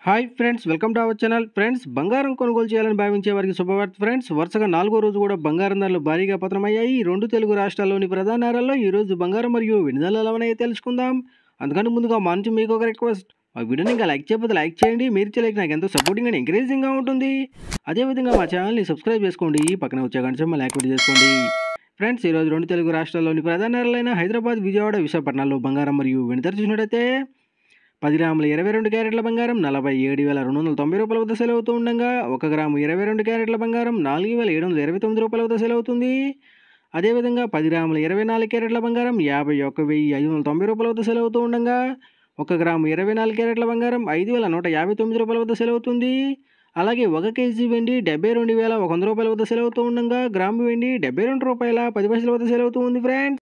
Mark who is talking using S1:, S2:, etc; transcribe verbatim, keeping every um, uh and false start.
S1: Hi friends, welcome to our channel. Friends, బంగారం కొనుగోలు చేయాలని భావించే వారికి శుభవార్త. ఫ్రెండ్స్, వరుసగా నాలుగో రోజు కూడా బంగారం ధరలు భారీగా పతనమయ్యాయి. ఈ రెండు తెలుగు రాష్ట్రాల్లోని ప్రధాన నగరాల్లో ఈ రోజు బంగారం మరియు వెండి ధరలు ఎలా ఉన్నాయో తెలుసుకుందాం. అందుకని ముందుగా మా నుంచి మీకు ఒక రిక్వెస్ట్, మా వీడియోని ఇంకా లైక్ చేయకపోతే లైక్ చేయండి. మీరు చేయలేక నాకు ఎంతో సపోర్టింగ్ అండ్ ఎంకరేజింగ్గా ఉంటుంది. అదేవిధంగా మా ఛానల్ని సబ్స్క్రైబ్ చేసుకోండి, పక్కన వచ్చే గంట సింబల్ యాక్టివేట్ చేసుకోండి. ఫ్రెండ్స్, ఈరోజు రెండు తెలుగు రాష్ట్రాల్లోని ప్రధాన నగరాలైన హైదరాబాద్, విజయవాడ, విశాఖపట్నాల్లో బంగారం మరియు వెండి ధర చూసినట్టయితే పది గ్రాముల ఇరవై రెండు క్యారెట్ల బంగారం నలభై ఏడు వేల రెండు వందల తొంభై రూపాయల వద్ద సెల్ అవుతూ ఉండగా, ఒక గ్రాము ఇరవై రెండు క్యారెట్ల బంగారం నాలుగు వేల ఏడు వందల ఇరవై తొమ్మిది రూపాయల వద్ద సెల్ అవుతుంది. అదేవిధంగా పది గ్రాముల ఇరవై నాలుగు క్యారెట్ల బంగారం యాభై ఒక్క వెయ్యి ఐదు వందల తొంభై రూపాయల వద్ద సెల్ అవుతూ ఉండగా, ఒక గ్రాము ఇరవై నాలుగు క్యారెట్ల బంగారం ఐదు వేల నూట యాభై తొమ్మిది రూపాయల వద్ద సెల్ అవుతుంది. అలాగే ఒక కేజీ వెండి డెబ్బై రెండు వేల ఒక వంద రూపాయల వద్ద సెల్ అవుతూ ఉండగా, గ్రాము వెండి డెబ్బై రెండు రూపాయల పది పైసల వద్ద సెల్ అవుతూ ఉంది. ఫ్రెండ్స్.